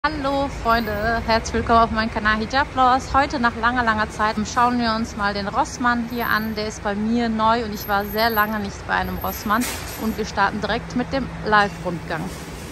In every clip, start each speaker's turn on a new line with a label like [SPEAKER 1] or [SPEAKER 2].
[SPEAKER 1] Hallo Freunde, herzlich willkommen auf meinem Kanal Hijab-Vlogs. Heute nach langer Zeit schauen wir uns mal den Rossmann hier an. Der ist bei mir neu und ich war sehr lange nicht bei einem Rossmann. Und wir starten direkt mit dem Live-Rundgang.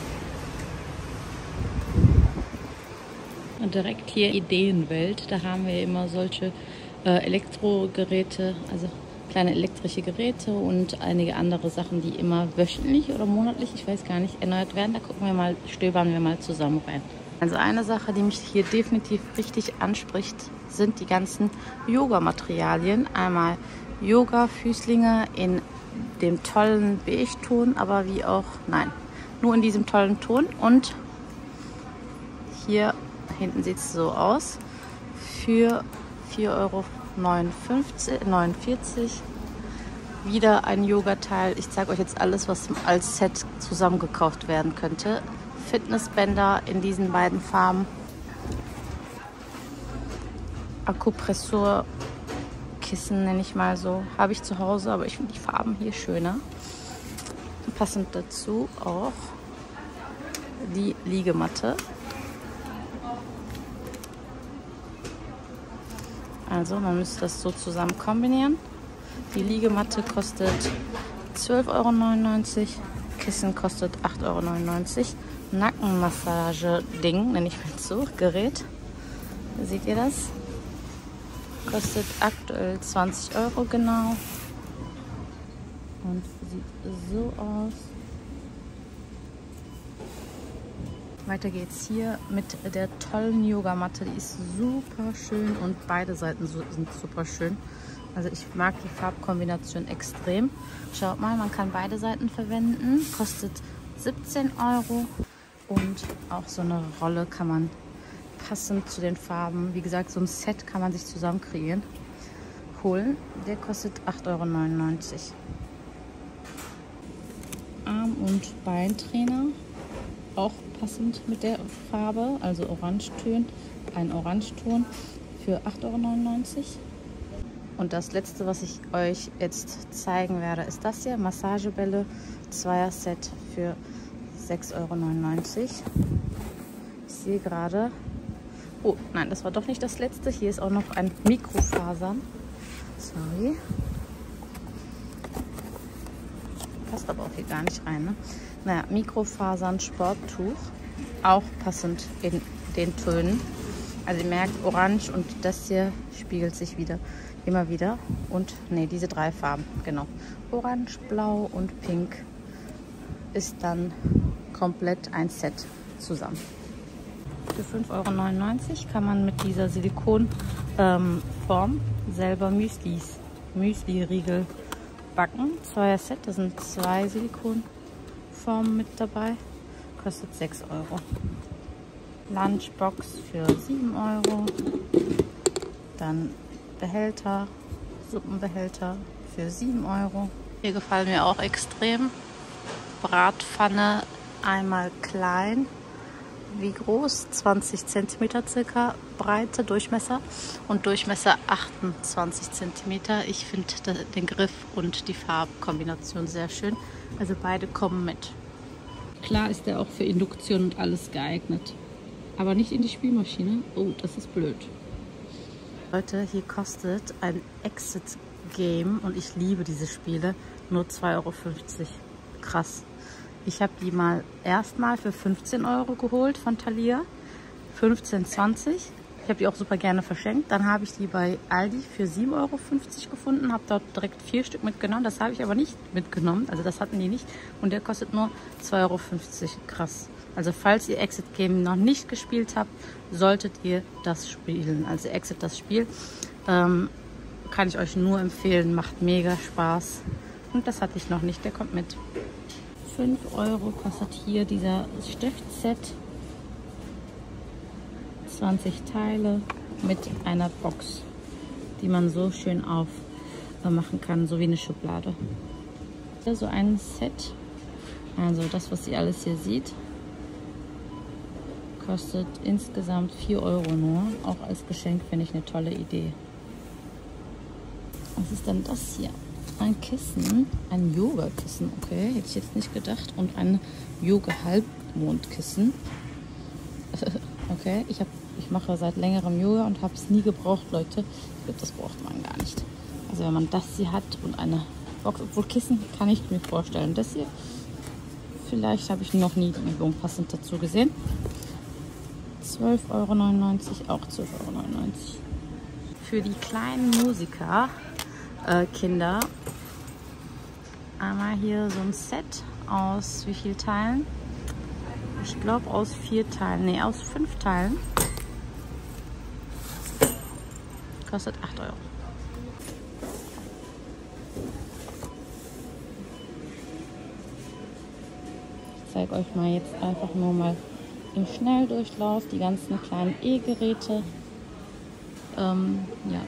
[SPEAKER 1] Und direkt hier Ideenwelt, da haben wir immer solche Elektrogeräte, also kleine elektrische Geräte und einige andere Sachen, die immer wöchentlich oder monatlich, ich weiß gar nicht, erneuert werden. Da gucken wir mal, stöbern wir mal zusammen rein. Also eine Sache, die mich hier definitiv richtig anspricht, sind die ganzen Yoga-Materialien. Einmal Yoga-Füßlinge in dem tollen Beige-Ton, aber wie auch, nein, nur in diesem tollen Ton. Und hier hinten sieht es so aus, für 4,49 €. Wieder ein Yoga-Teil. Ich zeige euch jetzt alles, was als Set zusammengekauft werden könnte. Fitnessbänder in diesen beiden Farben. Akupressurkissen nenne ich mal so. Habe ich zu Hause, aber ich finde die Farben hier schöner. Passend dazu auch die Liegematte. Also man müsste das so zusammen kombinieren. Die Liegematte kostet 12,99 €. Kissen kostet 8,99 €. Nackenmassage-Ding, nenne ich mal so, Gerät. Seht ihr das? Kostet aktuell 20 € genau. Und sieht so aus. Weiter geht's hier mit der tollen Yogamatte. Die ist super schön und beide Seiten sind super schön. Also ich mag die Farbkombination extrem. Schaut mal, man kann beide Seiten verwenden. Kostet 17 €. Und auch so eine Rolle kann man passend zu den Farben, wie gesagt, so ein Set kann man sich zusammen kreieren, holen. Der kostet 8,99 €. Arm- und Beintrainer, auch passend mit der Farbe, also Orangeton, ein Orangeton für 8,99 €. Und das letzte, was ich euch jetzt zeigen werde, ist das hier, Massagebälle, Zweier-Set für 6,99 €. Ich sehe gerade, oh nein, das war doch nicht das letzte. Hier ist auch noch ein Mikrofasern. Sorry. Passt aber auch hier gar nicht rein, ne? Naja, Mikrofasern Sporttuch, auch passend in den Tönen. Also ihr merkt, orange und das hier spiegelt sich wieder, immer wieder. Und ne, diese drei Farben, genau. Orange, blau und pink ist dann komplett ein Set zusammen. Für 5,99 € kann man mit dieser Silikonform selber Müsli-Riegel backen. Zweier-Set, da sind 2 Silikonformen mit dabei. Kostet 6 €. Lunchbox für 7 €. Dann Behälter, Suppenbehälter für 7 €. Hier gefallen mir auch extrem. Bratpfanne einmal klein. Wie groß? 20 cm circa Breite, Durchmesser und Durchmesser 28 cm. Ich finde den Griff und die Farbkombination sehr schön. Also beide kommen mit. Klar ist der auch für Induktion und alles geeignet. Aber nicht in die Spielmaschine. Oh, das ist blöd. Leute, hier kostet ein Exit-Game und ich liebe diese Spiele nur 2,50 €. Krass. Ich habe die erstmal für 15 € geholt von Thalia. 15,20 €. Ich habe die auch super gerne verschenkt. Dann habe ich die bei Aldi für 7,50 € gefunden. Habe dort direkt 4 Stück mitgenommen. Das habe ich aber nicht mitgenommen. Also das hatten die nicht. Und der kostet nur 2,50 €. Krass. Also falls ihr Exit Game noch nicht gespielt habt, solltet ihr das spielen. Also Exit, das Spiel, kann ich euch nur empfehlen. Macht mega Spaß. Und das hatte ich noch nicht. Der kommt mit. 5 € kostet hier dieser Stiftset. 20 Teile mit einer Box, die man so schön aufmachen kann, so wie eine Schublade. Hier so ein Set. Also das, was ihr alles hier seht, kostet insgesamt 4 € nur. Auch als Geschenk finde ich eine tolle Idee. Was ist denn das hier? Ein Kissen, ein Yoga-Kissen, okay, hätte ich jetzt nicht gedacht. Und ein Yoga-Halbmondkissen Okay, ich mache seit längerem Yoga und habe es nie gebraucht, Leute. Ich glaube, das braucht man gar nicht. Also wenn man das hier hat und eine Box, obwohl Kissen kann ich mir vorstellen. Das hier, vielleicht habe ich noch nie die Übung passend dazu gesehen. 12,99 Euro, auch 12,99 Euro. Für die kleinen Musiker, Kinder, einmal hier so ein Set aus wie viel Teilen? Ich glaube aus 4 Teilen, ne, aus 5 Teilen. Kostet 8 Euro. Ich zeige euch mal jetzt einfach nur mal im Schnelldurchlauf die ganzen kleinen E-Geräte. Ja.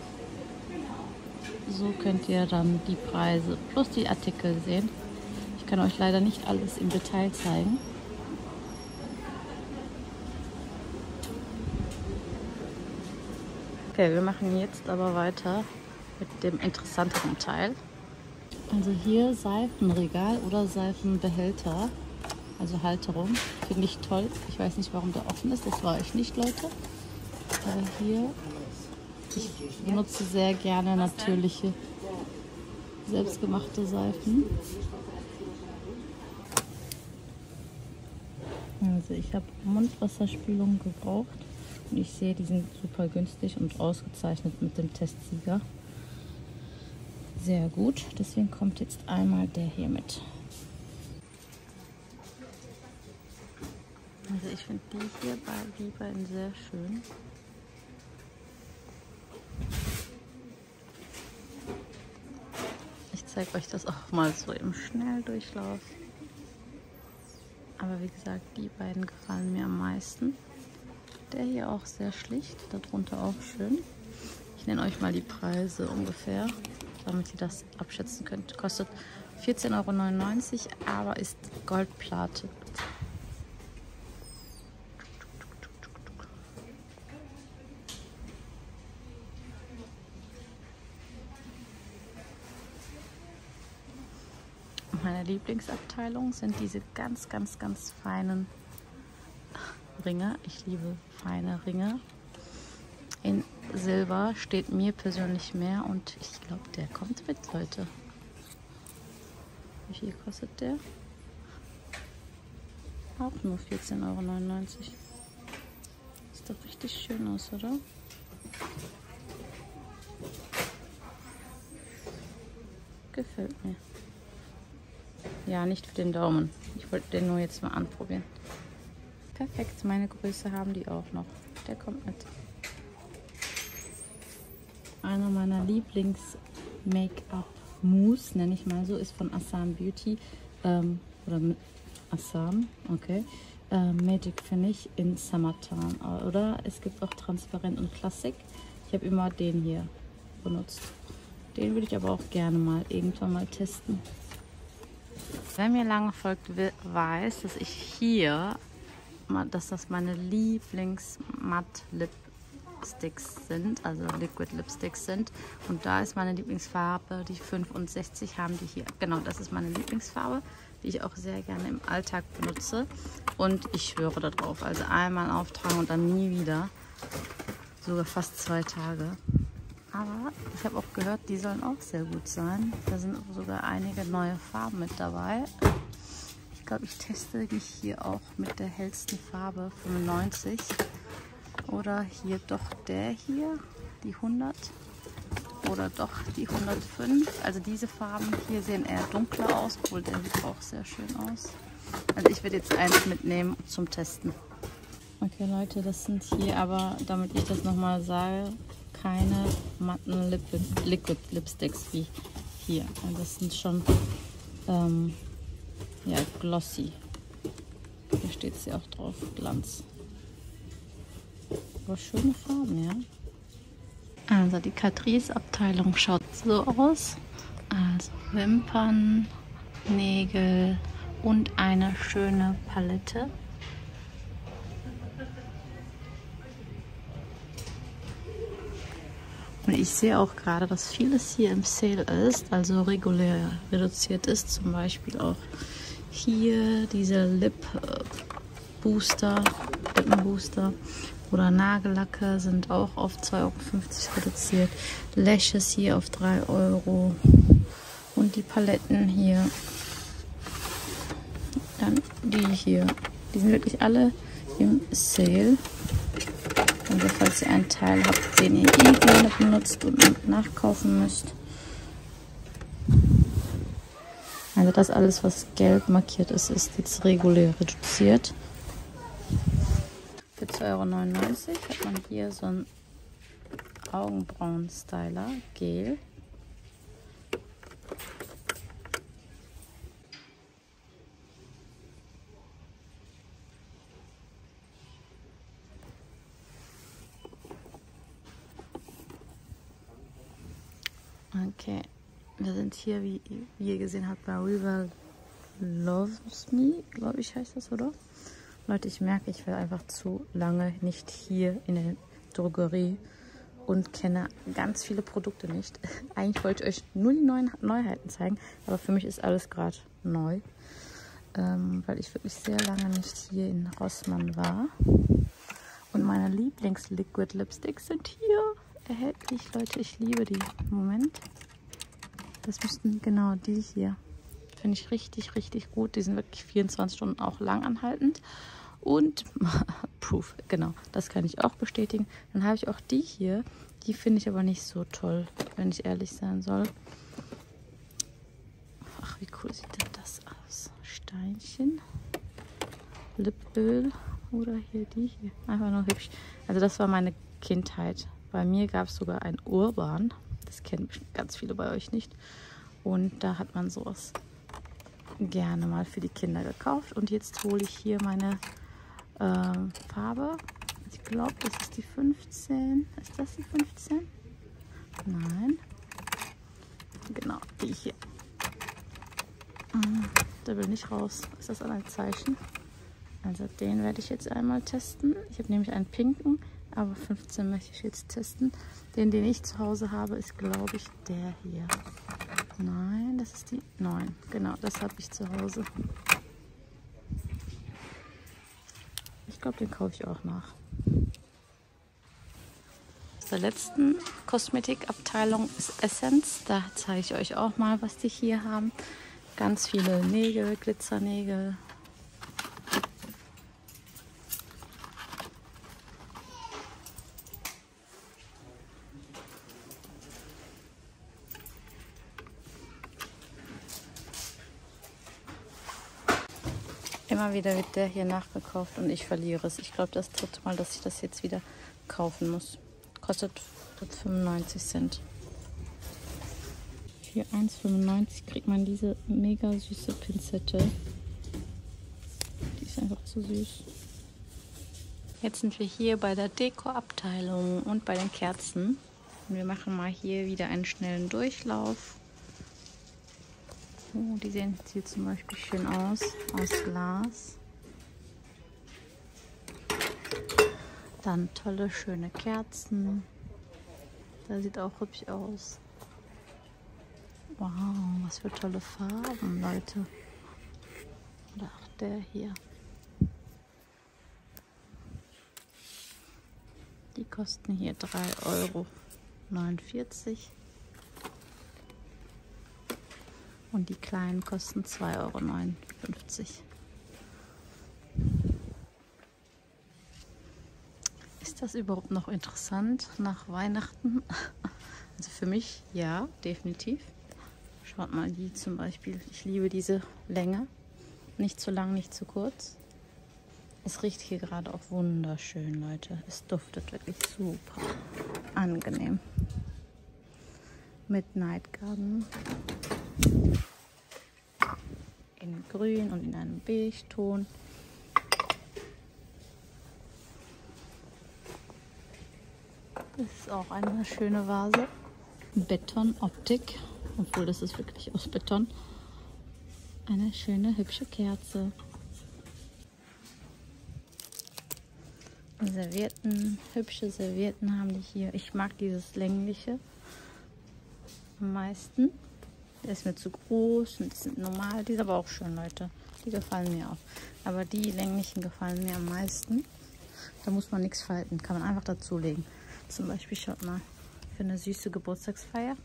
[SPEAKER 1] So könnt ihr dann die Preise plus die Artikel sehen. Ich kann euch leider nicht alles im Detail zeigen. Okay, wir machen jetzt aber weiter mit dem interessanteren Teil. Also hier Seifenregal oder Seifenbehälter, also Halterung, finde ich toll. Ich weiß nicht, warum der offen ist, das war ich nicht, Leute. Aber hier, ich benutze sehr gerne natürliche, selbstgemachte Seifen. Also ich habe Mundwasserspülung gebraucht. Und ich sehe, die sind super günstig und ausgezeichnet mit dem Testsieger. Sehr gut. Deswegen kommt jetzt einmal der hier mit. Also ich finde die beiden sehr schön. Ich zeige euch das auch mal so im Schnelldurchlauf. Aber wie gesagt, die beiden gefallen mir am meisten. Der hier auch sehr schlicht, darunter auch schön. Ich nenne euch mal die Preise ungefähr, damit ihr das abschätzen könnt. Kostet 14,99 Euro, aber ist Goldplatin. Meine Lieblingsabteilung sind diese ganz feinen Ringe. Ich liebe feine Ringe. In Silber steht mir persönlich mehr und ich glaube, der kommt mit, Leute. Wie viel kostet der? Auch nur 14,99 Euro. Sieht doch richtig schön aus, oder? Gefällt mir. Ja, nicht für den Daumen. Ich wollte den nur jetzt mal anprobieren. Perfekt, meine Größe haben die auch noch. Der kommt mit. Einer meiner Lieblings-Make-up-Mousse, nenne ich mal so, ist von Assam Beauty. Oder mit Assam, okay. Magic Finish in Summertime. Oder es gibt auch Transparent und Klassik. Ich habe immer den hier benutzt. Den würde ich aber auch gerne mal irgendwann mal testen. Wer mir lange folgt, weiß, dass ich hier, dass das meine Lieblings-Matt-Lipsticks sind, also Liquid Lipsticks sind. Und da ist meine Lieblingsfarbe, die 65 haben die hier. Genau, das ist meine Lieblingsfarbe, die ich auch sehr gerne im Alltag benutze. Und ich schwöre darauf, also einmal auftragen und dann nie wieder. Sogar fast 2 Tage. Aber ich habe auch gehört, die sollen auch sehr gut sein. Da sind sogar einige neue Farben mit dabei. Ich glaube, ich teste mich hier auch mit der hellsten Farbe 95. Oder hier doch der hier, die 100. Oder doch die 105. Also diese Farben hier sehen eher dunkler aus, obwohl der sieht auch sehr schön aus. Also ich werde jetzt eins mitnehmen zum Testen. Okay Leute, das sind hier aber, damit ich das nochmal sage, keine matten Liquid Lipsticks wie hier. Also das sind schon ja, glossy. Hier steht es ja auch drauf, Glanz. Aber schöne Farben, ja. Also die Catrice-Abteilung schaut so aus. Also Wimpern, Nägel und eine schöne Palette. Und ich sehe auch gerade, dass vieles hier im Sale ist, also regulär reduziert ist. Zum Beispiel auch hier diese Lip Booster Lippenbooster oder Nagellacke sind auch auf 2,50 € reduziert. Lashes hier auf 3 €. Und die Paletten hier. Dann die hier. Die sind wirklich alle im Sale. Also falls ihr einen Teil habt, den ihr gerne benutzt und nachkaufen müsst. Also das alles, was gelb markiert ist, ist jetzt regulär reduziert. Für 2,99 € hat man hier so einen Augenbrauen-Styler Gel. Okay, wir sind hier, wie ihr gesehen habt, bei River Loves Me, glaube ich, heißt das, oder? Leute, ich merke, ich war einfach zu lange nicht hier in der Drogerie und kenne ganz viele Produkte nicht. Eigentlich wollte ich euch nur die Neuheiten zeigen, aber für mich ist alles gerade neu, weil ich wirklich sehr lange nicht hier in Rossmann war. Und meine Lieblings-Liquid-Lipsticks sind hier erhältlich, Leute. Ich liebe die. Moment. Das müssten genau die hier. Finde ich richtig, richtig gut. Die sind wirklich 24 Stunden auch lang anhaltend. Und Proof, genau. Das kann ich auch bestätigen. Dann habe ich auch die hier. Die finde ich aber nicht so toll, wenn ich ehrlich sein soll. Ach, wie cool sieht denn das aus? Steinchen. Lipöl. Oder hier die hier. Einfach nur hübsch. Also das war meine Kindheit. Bei mir gab es sogar ein Urban. Das kennen ganz viele bei euch nicht. Und da hat man sowas gerne mal für die Kinder gekauft. Und jetzt hole ich hier meine Farbe. Ich glaube, das ist die 15. Ist das die 15? Nein. Genau, die hier. Der will nicht raus. Ist das ein Zeichen? Also den werde ich jetzt einmal testen. Ich habe nämlich einen pinken, aber 15 möchte ich jetzt testen. Den ich zu Hause habe, ist, glaube ich, der hier. Nein, das ist die 9. Genau, das habe ich zu Hause. Ich glaube, den kaufe ich auch nach. Aus der letzten Kosmetikabteilung ist Essence. Da zeige ich euch auch mal, was die hier haben. Ganz viele Nägel, Glitzernägel. Immer wieder wird der hier nachgekauft und ich verliere es. Ich glaube, das dritte Mal, dass ich das jetzt wieder kaufen muss. Kostet 95 Cent. Für 1,95 kriegt man diese mega süße Pinzette. Die ist einfach zu süß. Jetzt sind wir hier bei der Deko-Abteilung und bei den Kerzen. Und wir machen mal hier wieder einen schnellen Durchlauf. Oh, die sehen jetzt hier zum Beispiel schön aus Glas. Dann tolle, schöne Kerzen. Da sieht auch hübsch aus. Wow, was für tolle Farben, Leute. Oder auch der hier. Die kosten hier 3,49 €. Und die kleinen kosten 2,59 €. Ist das überhaupt noch interessant nach Weihnachten? Also für mich ja, definitiv. Schaut mal, die zum Beispiel. Ich liebe diese Länge. Nicht zu lang, nicht zu kurz. Es riecht hier gerade auch wunderschön, Leute. Es duftet wirklich super angenehm. Midnight Garden. In grün und in einem Beige-Ton. Das ist auch eine schöne Vase. Beton-Optik, obwohl das ist wirklich aus Beton. Eine schöne, hübsche Kerze. Servietten, hübsche Servietten haben die hier. Ich mag dieses längliche am meisten. Der ist mir zu groß und die sind normal. Die sind aber auch schön, Leute. Die gefallen mir auch. Aber die länglichen gefallen mir am meisten. Da muss man nichts falten, kann man einfach dazulegen. Zum Beispiel, schaut mal, für eine süße Geburtstagsfeier.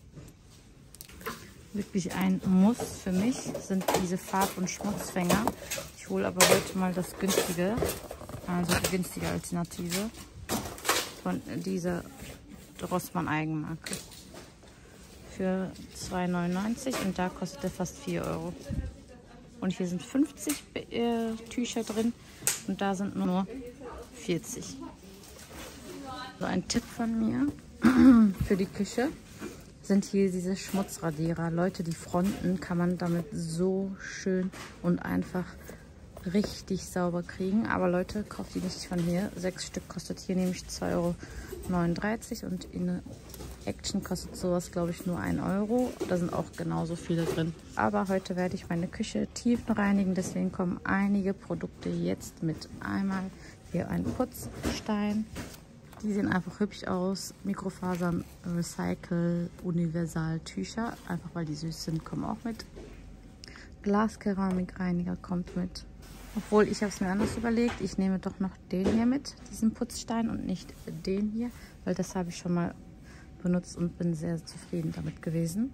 [SPEAKER 1] Wirklich ein Muss für mich sind diese Farb- und Schmutzfänger. Ich hole aber heute mal das günstige, also die günstige Alternative von dieser Rossmann Eigenmarke. Für 2,99 und da kostet der fast 4 Euro. Und hier sind 50 Tücher drin und da sind nur 40. So ein Tipp von mir für die Küche sind hier diese Schmutzradierer. Leute, die Fronten kann man damit so schön und einfach richtig sauber kriegen. Aber Leute, kauft die nicht von hier. 6 Stück kostet hier nämlich 2,39 Euro und in Action kostet sowas, glaube ich, nur 1 Euro. Da sind auch genauso viele drin. Aber heute werde ich meine Küche tiefenreinigen. Deswegen kommen einige Produkte jetzt mit. Einmal hier ein Putzstein. Die sehen einfach hübsch aus. Mikrofasern, Recycle, Universal-Tücher. Einfach weil die süß sind, kommen auch mit. Glaskeramikreiniger kommt mit. Obwohl, ich habe es mir anders überlegt. Ich nehme doch noch den hier mit, diesen Putzstein, und nicht den hier. Weil das habe ich schon mal benutzt und bin sehr zufrieden damit gewesen.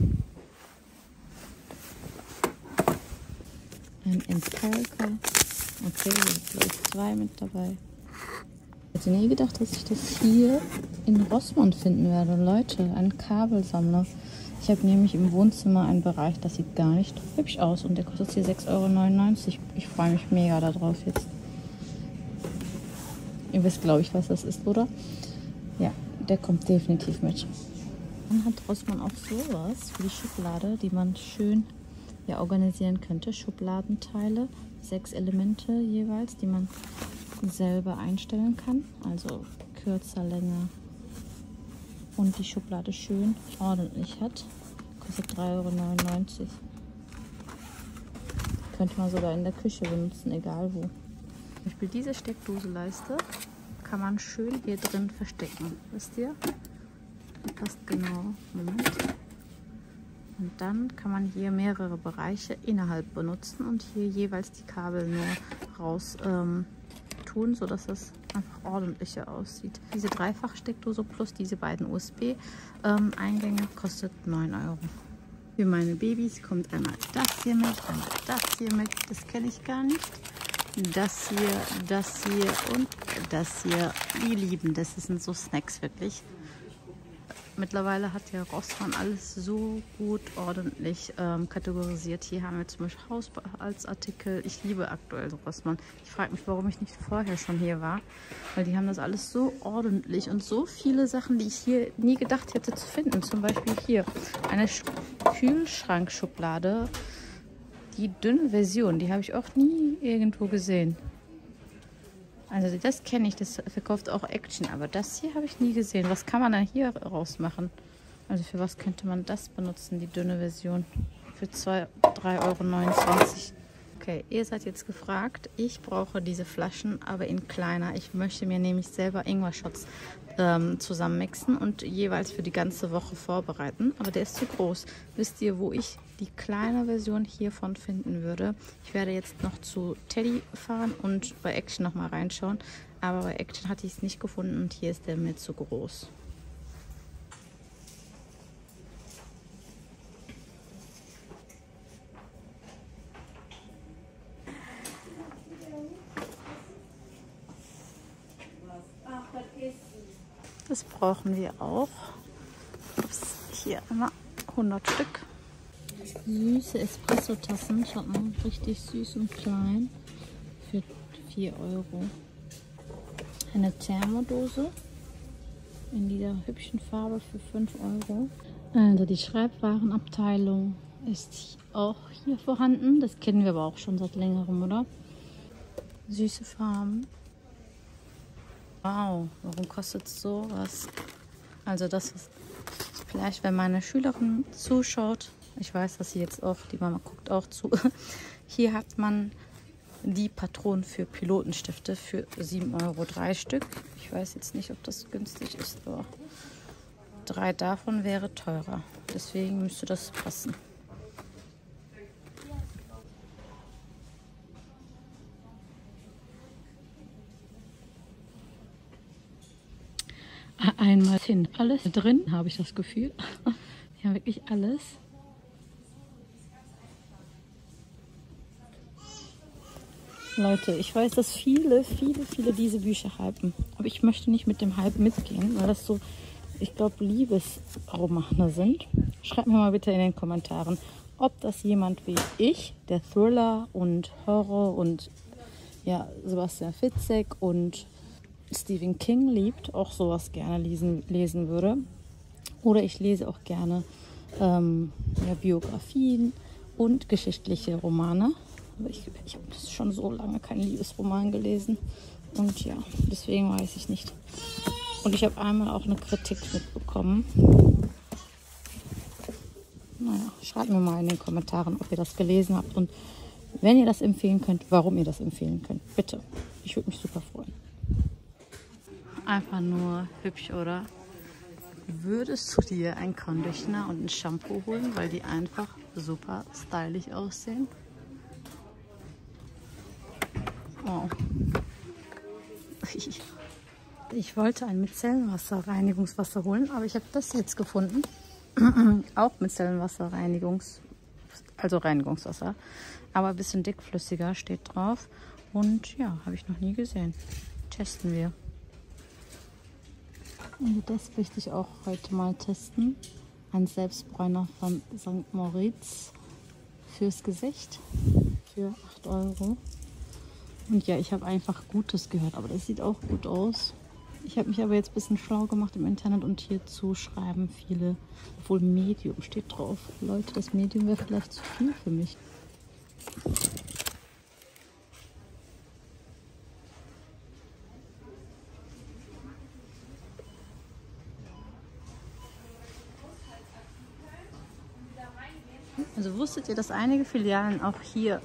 [SPEAKER 1] Ein Empirical. Okay, hier sind glaube ich 2 mit dabei. Ich hätte nie gedacht, dass ich das hier in Rossmann finden werde. Leute, ein Kabelsammler. Ich habe nämlich im Wohnzimmer einen Bereich, das sieht gar nicht hübsch aus. Und der kostet hier 6,99 Euro. Ich freue mich mega darauf jetzt. Ihr wisst, glaube ich, was das ist, oder? Ja, der kommt definitiv mit. Dann hat Rossmann auch sowas für die Schublade, die man schön organisieren könnte. Schubladenteile, 6 Elemente jeweils, die man selber einstellen kann. Also kürzer, länger. Und die Schublade schön ordentlich hat. Kostet 3,99 Euro. Könnte man sogar in der Küche benutzen, egal wo. Zum Beispiel diese Steckdoseleiste kann man schön hier drin verstecken. Wisst ihr? Die passt genau. Moment. Und dann kann man hier mehrere Bereiche innerhalb benutzen und hier jeweils die Kabel nur raus tun, sodass das einfach ordentlicher aussieht. Diese Dreifach-Steckdose plus diese beiden USB-Eingänge kostet 9 Euro. Für meine Babys kommt einmal das hier mit, einmal das hier mit. Das kenne ich gar nicht. Das hier und das hier. Die lieben das. Das sind so Snacks wirklich. Mittlerweile hat ja Rossmann alles so gut ordentlich kategorisiert. Hier haben wir zum Beispiel Haushaltsartikel. Ich liebe aktuell Rossmann. Ich frage mich, warum ich nicht vorher schon hier war. Weil die haben das alles so ordentlich und so viele Sachen, die ich hier nie gedacht hätte zu finden. Zum Beispiel hier eine Kühlschrankschublade. Die dünne Version, die habe ich auch nie irgendwo gesehen. Also das kenne ich, das verkauft auch Action, aber das hier habe ich nie gesehen. Was kann man dann hier rausmachen? Also für was könnte man das benutzen, die dünne Version? Für 3,29 Euro. Okay, ihr seid jetzt gefragt. Ich brauche diese Flaschen, aber in kleiner. Ich möchte mir nämlich selber Ingwer-Shots zusammenmixen und jeweils für die ganze Woche vorbereiten. Aber der ist zu groß. Wisst ihr, wo ich die kleine Version hiervon finden würde? Ich werde jetzt noch zu Teddy fahren und bei Action noch mal reinschauen. Aber bei Action hatte ich es nicht gefunden und hier ist der mir zu groß. Das brauchen wir auch. Ups, hier immer 100 Stück. Süße Espresso-Tassen, schaut mal, richtig süß und klein. Für 4 Euro. Eine Thermodose in dieser hübschen Farbe für 5 Euro. Also die Schreibwarenabteilung ist auch hier vorhanden. Das kennen wir aber auch schon seit längerem, oder? Süße Farben. Wow, warum kostet sowas? Also das ist vielleicht, wenn meine Schülerin zuschaut, ich weiß, dass sie jetzt auch, die Mama guckt auch zu, hier hat man die Patronen für Pilotenstifte für 7 Euro 3 Stück. Ich weiß jetzt nicht, ob das günstig ist, aber 3 davon wäre teurer. Deswegen müsste das passen. einmal hin. Alles drin, habe ich das Gefühl. Ja, wirklich alles. Leute, ich weiß, dass viele diese Bücher hypen. Aber ich möchte nicht mit dem Hype mitgehen, weil das so, ich glaube, Liebesromane sind. Schreibt mir mal bitte in den Kommentaren, ob das jemand wie ich, der Thriller und Horror und ja, Sebastian Fitzek und Stephen King liebt, auch sowas gerne lesen würde. Oder ich lese auch gerne ja, Biografien und geschichtliche Romane. Ich habe schon so lange keinen Liebesroman gelesen. Und ja, deswegen weiß ich nicht. Und ich habe einmal auch eine Kritik mitbekommen. Naja, schreibt mir mal in den Kommentaren, ob ihr das gelesen habt. Und wenn ihr das empfehlen könnt, warum ihr das empfehlen könnt. Bitte. Ich würde mich super freuen. Einfach nur hübsch, oder? Würdest du dir einen Conditioner und ein Shampoo holen, weil die einfach super stylisch aussehen? Oh. Ich wollte ein Micellenwasser-Reinigungswasser holen, aber ich habe das jetzt gefunden. Auch Micellenwasser-Reinigungswasser. Also Reinigungswasser, aber ein bisschen dickflüssiger steht drauf. Und ja, habe ich noch nie gesehen. Testen wir. Und das möchte ich auch heute mal testen. Ein Selbstbräuner von St. Moritz fürs Gesicht für 8 Euro. Und ja, ich habe einfach Gutes gehört, aber das sieht auch gut aus. Ich habe mich aber jetzt ein bisschen schlau gemacht im Internet und hierzu schreiben viele, obwohl Medium steht drauf. Leute, das Medium wäre vielleicht zu viel für mich. Also wusstet ihr, dass einige Filialen auch hier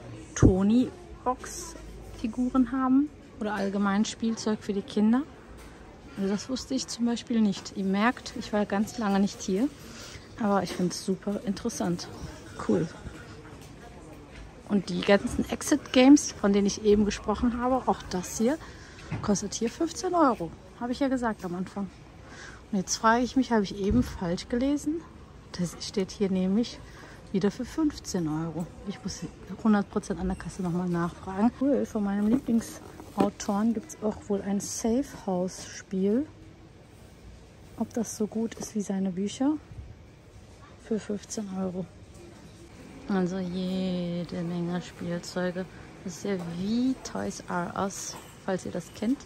[SPEAKER 1] Tony-Box-Figuren haben? Oder allgemein Spielzeug für die Kinder? Also das wusste ich zum Beispiel nicht. Ihr merkt, ich war ganz lange nicht hier. Aber ich finde es super interessant. Cool. Und die ganzen Exit-Games, von denen ich eben gesprochen habe, auch das hier, kostet hier 15 Euro. Habe ich ja gesagt am Anfang. Und jetzt frage ich mich, habe ich eben falsch gelesen? Das steht hier nämlich wieder für 15 Euro. Ich muss 100% an der Kasse nochmal nachfragen. Cool, von meinem Lieblingsautoren gibt es auch wohl ein Safe House Spiel. Ob das so gut ist wie seine Bücher? Für 15 Euro. Also jede Menge Spielzeuge. Das ist ja wie Toys R Us, falls ihr das kennt.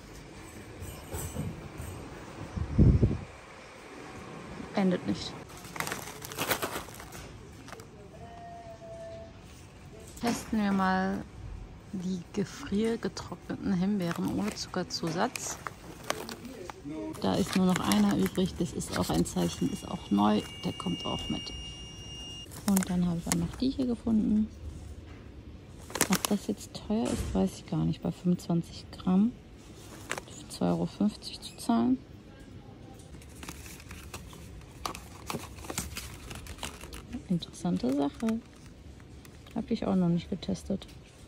[SPEAKER 1] Endet nicht. Testen wir mal die gefriergetrockneten Himbeeren ohne Zuckerzusatz. Da ist nur noch einer übrig. Das ist auch ein Zeichen, ist auch neu. Der kommt auch mit. Und dann habe ich auch noch die hier gefunden. Ob das jetzt teuer ist, weiß ich gar nicht. Bei 25 Gramm für 2,50 Euro zu zahlen. Interessante Sache. Habe ich auch noch nicht getestet.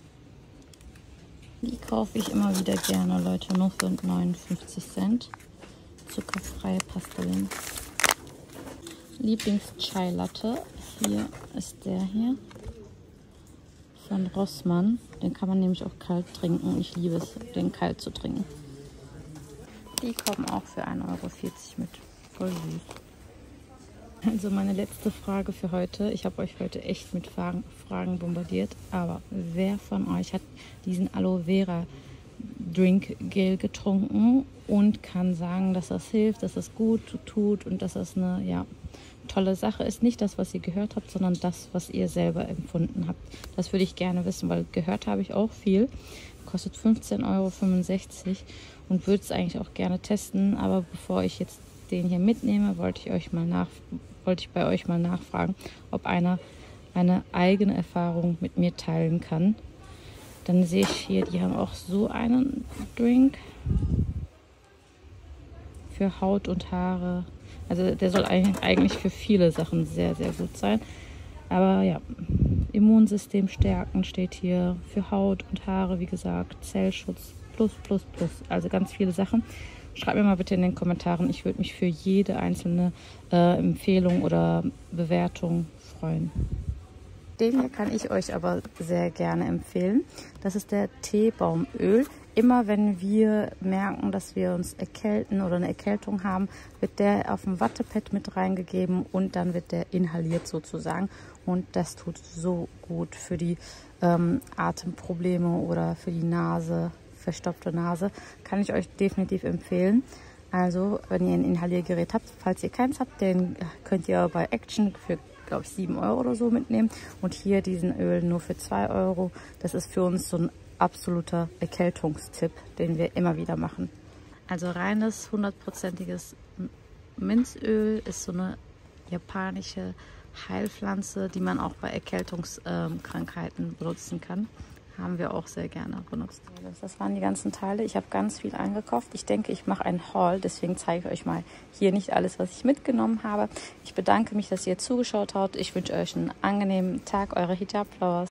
[SPEAKER 1] Die kaufe ich immer wieder gerne, Leute. Nur für 59 Cent. Zuckerfreie Pastillen. Lieblings-Chai Latte. Hier ist der hier. Von Rossmann. Den kann man nämlich auch kalt trinken. Ich liebe es, den kalt zu trinken. Die kommen auch für 1,40 Euro mit. Voll süß. Also meine letzte Frage für heute. Ich habe euch heute echt mit Fragen bombardiert. Aber wer von euch hat diesen Aloe Vera Drink Gel getrunken und kann sagen, dass das hilft, dass das gut tut und dass das eine tolle Sache ist? Nicht das, was ihr gehört habt, sondern das, was ihr selber empfunden habt. Das würde ich gerne wissen, weil gehört habe ich auch viel. Kostet 15,65 Euro und würde es eigentlich auch gerne testen. Aber bevor ich jetzt den hier mitnehme, wollte ich bei euch mal nachfragen, ob einer eine eigene Erfahrung mit mir teilen kann. Dann sehe ich hier, die haben auch so einen Drink für Haut und Haare. Also der soll eigentlich für viele Sachen sehr, sehr gut sein. Aber ja, Immunsystem stärken steht hier für Haut und Haare, wie gesagt, Zellschutz Also ganz viele Sachen. Schreibt mir mal bitte in den Kommentaren. Ich würde mich für jede einzelne Empfehlung oder Bewertung freuen. Den hier kann ich euch aber sehr gerne empfehlen. Das ist der Teebaumöl. Immer wenn wir merken, dass wir uns erkälten oder eine Erkältung haben, wird der auf ein Wattepad mit reingegeben und dann wird der inhaliert sozusagen. Und das tut so gut für die Atemprobleme oder für die Nase, verstopfte Nase. Kann ich euch definitiv empfehlen. Also, wenn ihr ein Inhaliergerät habt, falls ihr keins habt, den könnt ihr bei Action für, glaube ich, 7 Euro oder so mitnehmen. Und hier diesen Öl nur für 2 Euro. Das ist für uns so ein absoluter Erkältungstipp, den wir immer wieder machen. Also reines, 100%iges Minzöl ist so eine japanische Heilpflanze, die man auch bei Erkältungskrankheiten benutzen kann. Haben wir auch sehr gerne benutzt. Das waren die ganzen Teile. Ich habe ganz viel eingekauft. Ich denke, ich mache einen Haul. Deswegen zeige ich euch mal hier nicht alles, was ich mitgenommen habe. Ich bedanke mich, dass ihr zugeschaut habt. Ich wünsche euch einen angenehmen Tag. Eure Hijab Flowers.